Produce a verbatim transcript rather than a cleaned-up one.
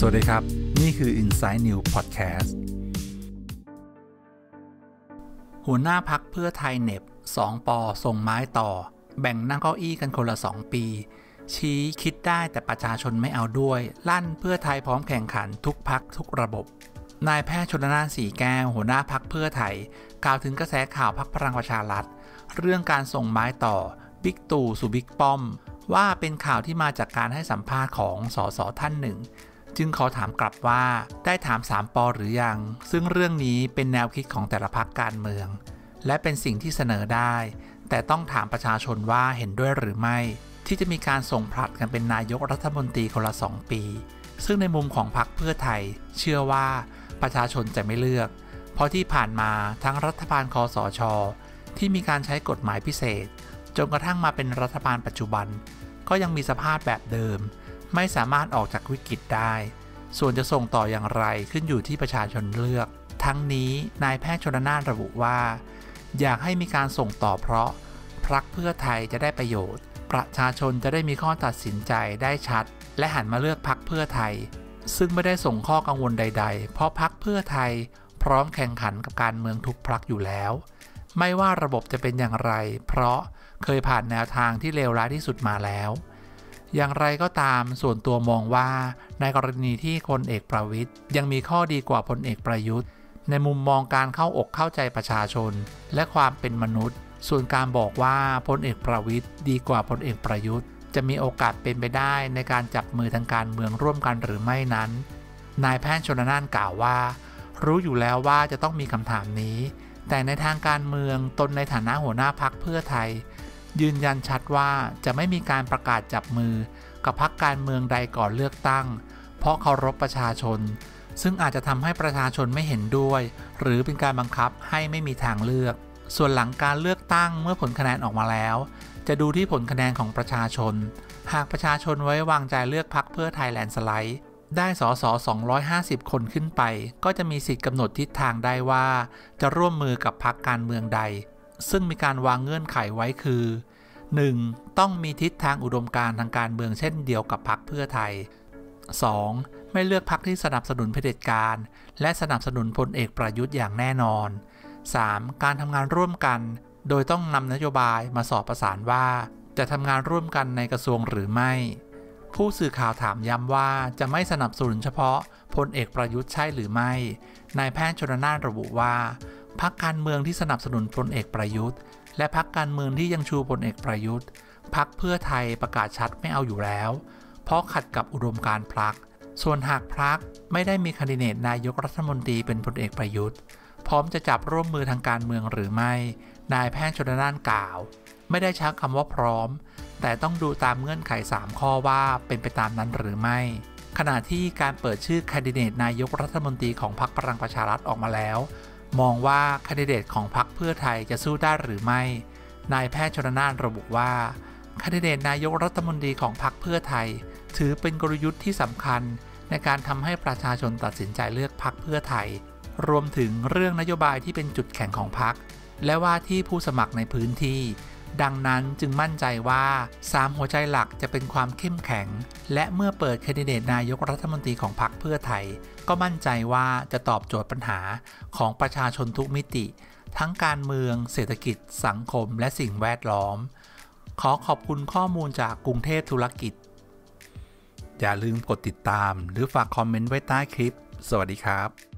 วัสดีครับนี่คือ Inside News Podcast หัวหน้าพรรคเพื่อไทยเหน็บสองปอส่งไม้ต่อแบ่งนั่งเก้าอี้กันคนละสองปีชี้คิดได้แต่ประชาชนไม่เอาด้วยลั่นเพื่อไทยพร้อมแข่งขันทุกพรรคทุกระบบนายแพทย์ชลน่าน สีแก้วหัวหน้าพรรคเพื่อไทยกล่าวถึงกระแสข่าวพรรคพลังประชารัฐเรื่องการส่งไม้ต่อบิ๊กตู่สู่บิ๊กป้อมว่าเป็นข่าวที่มาจากการให้สัมภาษณ์ของสสท่านหนึ่งจึงขอถามกลับว่าได้ถามสามปอหรือยังซึ่งเรื่องนี้เป็นแนวคิดของแต่ละพรรคการเมืองและเป็นสิ่งที่เสนอได้แต่ต้องถามประชาชนว่าเห็นด้วยหรือไม่ที่จะมีการส่งผลัดกันเป็นนายกรัฐมนตรีคนละสองปีซึ่งในมุมของพรรคเพื่อไทยเชื่อว่าประชาชนจะไม่เลือกเพราะที่ผ่านมาทั้งรัฐบาลคสช.ที่มีการใช้กฎหมายพิเศษจนกระทั่งมาเป็นรัฐบาลปัจจุบันก็ยังมีสภาพแบบเดิมไม่สามารถออกจากวิกฤตได้ส่วนจะส่งต่ออย่างไรขึ้นอยู่ที่ประชาชนเลือกทั้งนี้นายแพทย์ชลน่านระบุว่าอยากให้มีการส่งต่อเพราะพรรคเพื่อไทยจะได้ประโยชน์ประชาชนจะได้มีข้อตัดสินใจได้ชัดและหันมาเลือกพรรคเพื่อไทยซึ่งไม่ได้ส่งข้อกังวลใดๆเพราะพรรคเพื่อไทยพร้อมแข่งขันกับการเมืองทุกพรรคอยู่แล้วไม่ว่าระบบจะเป็นอย่างไรเพราะเคยผ่านแนวทางที่เลวร้ายที่สุดมาแล้วอย่างไรก็ตามส่วนตัวมองว่าในกรณีที่พลเอกประวิตรยังมีข้อดีกว่าพลเอกประยุทธ์ในมุมมองการเข้าอกเข้าใจประชาชนและความเป็นมนุษย์ส่วนการบอกว่าพลเอกประวิตรดีกว่าพลเอกประยุทธ์จะมีโอกาสเป็นไปได้ในการจับมือทางการเมืองร่วมกันหรือไม่นั้นนายแพทย์ชลน่านกล่าวว่ารู้อยู่แล้วว่าจะต้องมีคำถามนี้แต่ในทางการเมืองตนในฐานะหัวหน้าพรรคเพื่อไทยยืนยันชัดว่าจะไม่มีการประกาศจับมือกับพรรคการเมืองใดก่อนเลือกตั้งเพราะเคารพประชาชนซึ่งอาจจะทำให้ประชาชนไม่เห็นด้วยหรือเป็นการบังคับให้ไม่มีทางเลือกส่วนหลังการเลือกตั้งเมื่อผลคะแนนออกมาแล้วจะดูที่ผลคะแนนของประชาชนหากประชาชนไว้วางใจเลือกพรรคเพื่อไทยแลนด์สไลด์ได้สสสองร้อยห้าสิบคนขึ้นไปก็จะมีสิทธิ์กำหนดทิศทางได้ว่าจะร่วมมือกับพรรคการเมืองใดซึ่งมีการวางเงื่อนไขไว้คือ หนึ่ง. ต้องมีทิศทางอุดมการณ์ทางการเมืองเช่นเดียวกับพรรคเพื่อไทย สอง. ไม่เลือกพรรคที่สนับสนุนเผด็จการและสนับสนุนพลเอกประยุทธ์อย่างแน่นอน สาม. การทำงานร่วมกันโดยต้องนำนโยบายมาสอบประสานว่าจะทำงานร่วมกันในกระทรวงหรือไม่ผู้สื่อข่าวถามย้ำว่าจะไม่สนับสนุนเฉพาะพลเอกประยุทธ์ใช่หรือไม่นายแพทย์ชลน่านระบุว่าพรรคการเมืองที่สนับสนุนพลเอกประยุทธ์และพรรคการเมืองที่ยังชูพลเอกประยุทธ์พรรคเพื่อไทยประกาศชัดไม่เอาอยู่แล้วเพราะขัดกับอุดมการณ์พรรคส่วนหากพรรคไม่ได้มีแคนดิเดตนายกรัฐมนตรีเป็นพลเอกประยุทธ์พร้อมจะจับร่วมมือทางการเมืองหรือไม่นายแพทย์ชลน่านกล่าวไม่ได้ใช้คำว่าพร้อมแต่ต้องดูตามเงื่อนไขสามข้อว่าเป็นไปตามนั้นหรือไม่ขณะที่การเปิดชื่อแคนดิเดตนายกรัฐมนตรีของพรรคพลังประชารัฐออกมาแล้วมองว่าแคนดิเดตของพรรคเพื่อไทยจะสู้ได้หรือไม่นายแพทย์ชลน่านระบุว่าแคนดิเดตนายกรัฐมนตรีของพรรคเพื่อไทยถือเป็นกลยุทธ์ที่สำคัญในการทำให้ประชาชนตัดสินใจเลือกพรรคเพื่อไทยรวมถึงเรื่องนโยบายที่เป็นจุดแข็งของพรรคและว่าที่ผู้สมัครในพื้นที่ดังนั้นจึงมั่นใจว่าสามหัวใจหลักจะเป็นความเข้มแข็งและเมื่อเปิดแคนดิเดตนายกรัฐมนตรีของพรรคเพื่อไทยก็มั่นใจว่าจะตอบโจทย์ปัญหาของประชาชนทุกมิติทั้งการเมืองเศรษฐกิจสังคมและสิ่งแวดล้อมขอขอบคุณข้อมูลจากกรุงเทพธุรกิจอย่าลืมกดติดตามหรือฝากคอมเมนต์ไว้ใต้คลิปสวัสดีครับ